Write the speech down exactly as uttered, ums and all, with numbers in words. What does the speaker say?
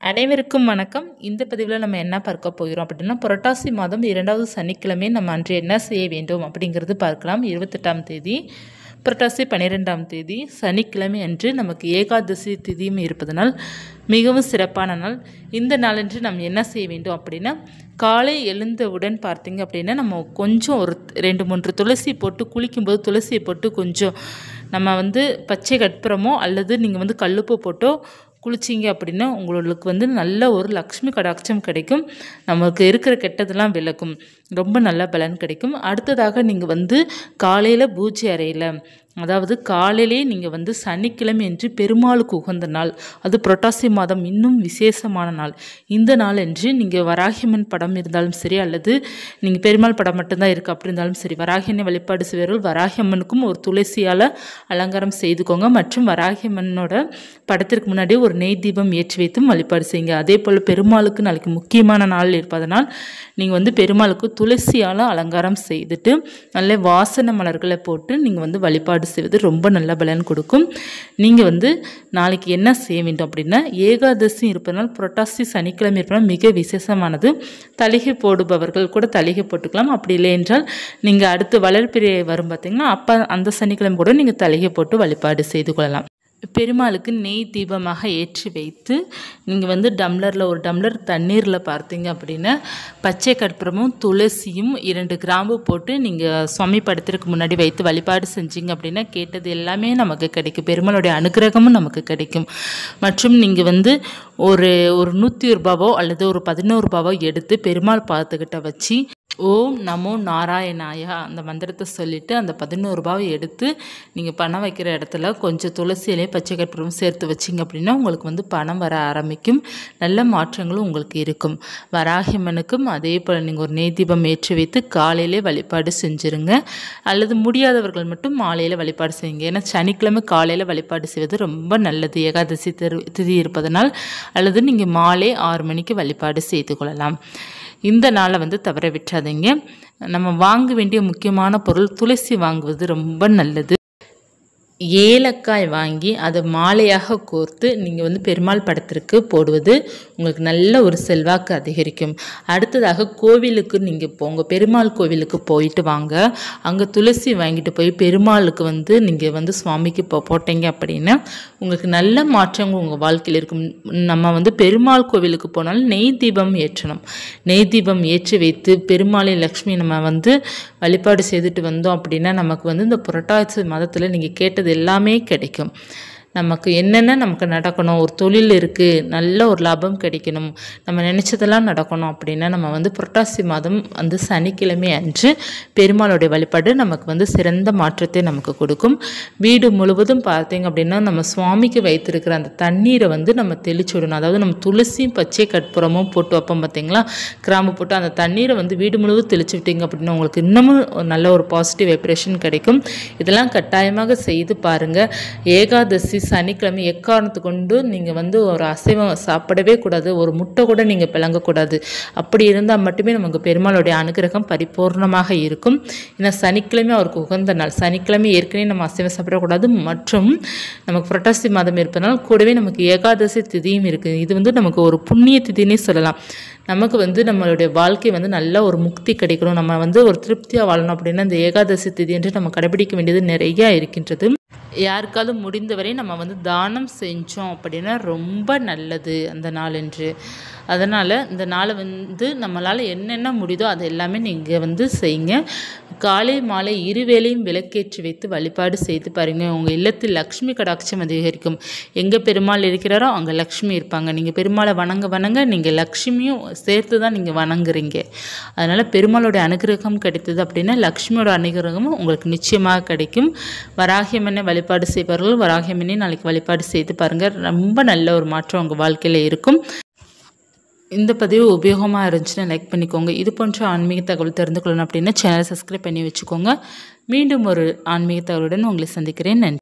அனைவருக்கும் வணக்கம். இந்த பதிவில் நம்ம என்ன பார்க்க போகிறோம் அப்படின்னா, புரட்டாசி மாதம் இரண்டாவது சனிக்கிழமை நம்ம அன்று என்ன செய்ய வேண்டும் அப்படிங்கிறது பார்க்கலாம். இருபத்தெட்டாம் தேதி புரட்டாசி பன்னிரெண்டாம் தேதி சனிக்கிழமை அன்று நமக்கு ஏகாதசி திதியும் இருப்பதனால் மிகவும் சிறப்பான நாள். இந்த நாளன்று நம்ம என்ன செய்ய வேண்டும் அப்படின்னா, காலை எழுந்தவுடன் பார்த்தீங்க அப்படின்னா நம்ம கொஞ்சம் ஒரு ரெண்டு மூன்று துளசி போட்டு குளிக்கும்போது துளசியை போட்டு கொஞ்சம் நம்ம வந்து பச்சை கற்பூரமோ அல்லது நீங்கள் வந்து கல்லுப்பு போட்டோ குளிச்சிங்க அப்படின்னா உங்களுக்கு வந்து நல்ல ஒரு லக்ஷ்மி கடாட்சம் கிடைக்கும். நமக்கு இருக்கிற கெட்டதெல்லாம் விலகும். ரொம்ப நல்ல பலன் கிடைக்கும். அடுத்ததாக நீங்கள் வந்து காலையில் பூஜை அறையில், அதாவது காலையிலே நீங்கள் வந்து சனிக்கிழமை என்று பெருமாளுக்கு உகந்த நாள், அது புரட்டாசி மாதம் இன்னும் விசேஷமான நாள். இந்த நாள் என்று நீங்கள் வராகியம்மன் படம் இருந்தாலும் சரி, அல்லது நீங்கள் பெருமாள் படம் மட்டும்தான் இருக்குது அப்படி இருந்தாலும் சரி, வராகியம்மனை வழிபாடு செய்வர்கள் வராகியம்மனுக்கும் ஒரு துளசியால் அலங்காரம் செய்துக்கோங்க. மற்றும் வராகியம்மனோட படத்திற்கு முன்னாடி ஒரு நெய் தீபம் ஏற்றி வைத்தும் வழிபாடு செய்யுங்க. அதே போல் பெருமாளுக்கு நாளைக்கு முக்கியமான நாள் இருப்பதனால் நீங்கள் வந்து பெருமாளுக்கு துளசியால் அலங்காரம் செய்துட்டு நல்ல வாசனை மலர்களை போட்டு நீங்கள் வந்து வழிபாடு செய்வது ரொம்ப நல்ல பலன் கொடுக்கும். நீங்கள் வந்து நாளைக்கு என்ன செய்ய வேண்டும் அப்படின்னா, ஏகாதசி இருப்பதனால் புரட்டாசி சனிக்கிழமை இருப்பதனால் மிக விசேஷமானது. தலிகை போடுபவர்கள் கூட தலிகை போட்டுக்கலாம். அப்படி இல்லை என்றால் நீங்கள் அடுத்து வளர்பிறை வரும் பார்த்தீங்கன்னா அப்போ அந்த சனிக்கிழமை கூட நீங்கள் தலிகை போட்டு வழிபாடு செய்து கொள்ளலாம். பெருமாளுக்கு நெய் தீபமாக ஏற்றி வைத்து நீங்கள் வந்து டம்ளரில் ஒரு டம்ளர் தண்ணீரில் பார்த்தீங்க அப்படின்னா பச்சை கற்பூரமும் துளசியும் இரண்டு கிராம்பு போட்டு நீங்கள் சுவாமி படத்திற்கு முன்னாடி வைத்து வழிபாடு செஞ்சீங்க அப்படின்னா கேட்டது எல்லாமே நமக்கு கிடைக்கும். பெருமாளுடைய அனுகிரகமும் நமக்கு கிடைக்கும். மற்றும் நீங்கள் வந்து ஒரு ஒரு நூற்றி ரூபாவோ அல்லது ஒரு பதினோரு ரூபாவோ எடுத்து பெருமாள் பாதத்துக்கிட்ட வச்சு ஓம் நமோ நாராயணாயா அந்த மந்திரத்தை சொல்லிவிட்டு அந்த பதினோரு ரூபாவை எடுத்து நீங்கள் பணம் வைக்கிற இடத்துல கொஞ்சம் துளசியிலே பச்சை கற்பூரம் சேர்த்து வச்சிங்க அப்படின்னா உங்களுக்கு வந்து பணம் வர ஆரம்பிக்கும். நல்ல மாற்றங்களும் உங்களுக்கு இருக்கும். வராகியம்மனுக்கும் அதே போல் நீங்கள் ஒரு நெய் தீபம் ஏற்றி வைத்து காலையிலே வழிபாடு செஞ்சுருங்க. அல்லது முடியாதவர்கள் மட்டும் மாலையில் வழிபாடு செய்யுங்க. ஏன்னா சனிக்கிழமை காலையில் வழிபாடு செய்வது ரொம்ப நல்லது, ஏகாதசி திரு திதி இருப்பதனால். அல்லது நீங்கள் மாலை ஆறு மணிக்கு வழிபாடு செய்து கொள்ளலாம். இந்த நாளை வந்து தவற விட்டுறாதீங்க. நம்ம வாங்க வேண்டிய முக்கியமான பொருள் துளசி வாங்குவது ரொம்ப நல்லது. ஏலக்காய் வாங்கி அதை மாலையாக கோர்த்து நீங்கள் வந்து பெருமாள் படத்திற்கு போடுவது உங்களுக்கு நல்ல ஒரு செல்வாக்கு அதிகரிக்கும். அடுத்ததாக கோவிலுக்கு நீங்கள் போங்க. பெருமாள் கோவிலுக்கு போயிட்டு வாங்க. அங்கே துளசி வாங்கிட்டு போய் பெருமாளுக்கு வந்து நீங்கள் வந்து சுவாமிக்கு போ போட்டீங்க அப்படின்னா உங்களுக்கு நல்ல மாற்றங்கள் உங்கள் வாழ்க்கையில் இருக்கும். நம்ம வந்து பெருமாள் கோவிலுக்கு போனாலும் நெய் தீபம் ஏற்றணும். நெய் தீபம் ஏற்றி வைத்து பெருமாளை லக்ஷ்மி நம்ம வந்து வழிபாடு செய்துட்டு வந்தோம் அப்படின்னா நமக்கு வந்து இந்த புரட்டாசி மாதத்தில் நீங்கள் கேட்டது எல்லாமே கிடைக்கும். நமக்கு என்னென்ன நமக்கு நடக்கணும், ஒரு தொழில் இருக்குது, நல்ல ஒரு லாபம் கிடைக்கணும், நம்ம நினச்சதெல்லாம் நடக்கணும் அப்படின்னா நம்ம வந்து புரட்டாசி மாதம் வந்து சனிக்கிழமை அன்று பெருமாளுடைய வழிபாடு நமக்கு வந்து சிறந்த மாற்றத்தை நமக்கு கொடுக்கும். வீடு முழுவதும் பார்த்தீங்க அப்படின்னா நம்ம சுவாமிக்கு வைத்திருக்கிற அந்த தண்ணீரை வந்து நம்ம தெளிச்சு விடணும். அதாவது நம்ம துளசியும் பச்சை கற்பூரமும் போட்டு வைப்போம் பார்த்தீங்களா, கிராம்பு போட்டு அந்த தண்ணீரை வந்து வீடு முழுவதும் தெளிச்சு விட்டீங்க அப்படின்னா உங்களுக்கு இன்னமும் நல்ல ஒரு பாசிட்டிவ் வைப்ரேஷன் கிடைக்கும். இதெல்லாம் கட்டாயமாக செய்து பாருங்கள். ஏகாதசி சனிக்கிழமை எக்காரணத்து கொண்டு நீங்கள் வந்து ஒரு அசைவம் சாப்பிடவே கூடாது. ஒரு முட்டை கூட நீங்கள் பிளங்கக்கூடாது. அப்படி இருந்தால் மட்டுமே நமக்கு பெருமாளுடைய அனுகிரகம் பரிபூர்ணமாக இருக்கும். ஏன்னா சனிக்கிழமை அவருக்கு உகந்த நாள். சனிக்கிழமை ஏற்கனவே நம்ம அசைவம் சாப்பிடக்கூடாது. மற்றும் நமக்கு புரட்டாசி மாதம் இருப்பதனால் கூடவே நமக்கு ஏகாதசி திதியும் இருக்குது. இது வந்து நமக்கு ஒரு புண்ணிய திதினே சொல்லலாம். நமக்கு வந்து நம்மளுடைய வாழ்க்கை வந்து நல்ல ஒரு முக்தி கிடைக்கணும், நம்ம வந்து ஒரு திருப்தியாக வாழணும் அப்படின்னா இந்த ஏகாதசி திதி என்று நம்ம கடைபிடிக்க வேண்டியது நிறையா இருக்கின்றது. யாருக்காவது முடிந்தவரை நம்ம வந்து தானம் செஞ்சோம் அப்படின்னா ரொம்ப நல்லது அந்த நாளன்று. அதனால் இந்த நாளை வந்து நம்மளால் என்னென்ன முடியுதோ அது எல்லாமே நீங்கள் வந்து செய்யுங்க. காலை மாலை இருவேளையும் விளக்கேற்றி வைத்து வழிபாடு செய்து பாருங்கள். உங்கள் இல்லத்தில் லக்ஷ்மி கடாட்சம் அதிகரிக்கும். எங்கே பெருமாள் இருக்கிறாரோ அங்கே லக்ஷ்மி இருப்பாங்க. நீங்கள் பெருமாளை வணங்க வணங்க நீங்கள் லக்ஷ்மியும் சேர்த்து தான் நீங்கள் வணங்குறீங்க. அதனால் பெருமாளுடைய அனுகிரகம் கிடைத்தது அப்படின்னா லக்ஷ்மியோட அனுகிரகமும் உங்களுக்கு நிச்சயமாக கிடைக்கும். வராகியம்மனை வழிபாடு செய்வார்கள் வராகியம்மனை நாளைக்கு வழிபாடு செய்து பாருங்கள். ரொம்ப நல்ல ஒரு மாற்றம் உங்கள் வாழ்க்கையில் இருக்கும். இந்த பதிவு உபயோகமாக இருந்துச்சுன்னா லைக் பண்ணிக்கோங்க. இது போன்ற ஆன்மீக தகவல் தெரிந்து கொள்ளணும் அப்படின்னா சேனலை சப்ஸ்கிரைப் பண்ணி வச்சுக்கோங்க. மீண்டும் ஒரு ஆன்மீக தகவலுடன் உங்களை சந்திக்கிறேன். நன்றி.